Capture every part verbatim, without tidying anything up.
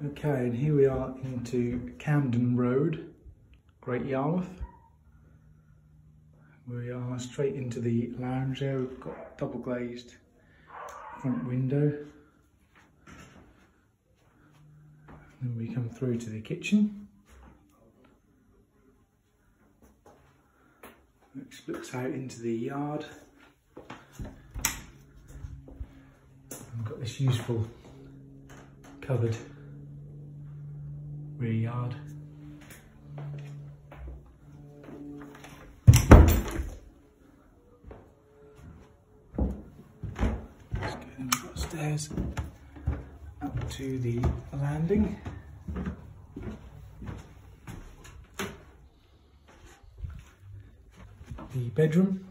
Okay, and here we are into Camden Road, Great Yarmouth. We are straight into the lounge there. We've got double glazed front window. Then we come through to the kitchen, which looks out into the yard. We've got this useful covered rear yard. Let's go, then we've got stairs up to the landing. The bedroom.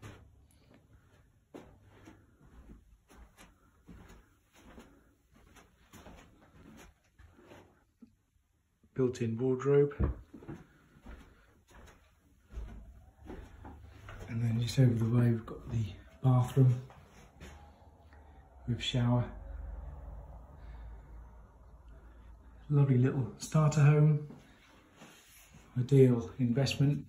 Built-in wardrobe, and then just over the way we've got the bathroom with shower. Lovely little starter home, ideal investment.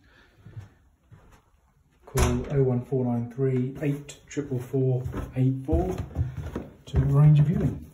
Call oh one four nine three, eight four four four eight four to arrange a viewing.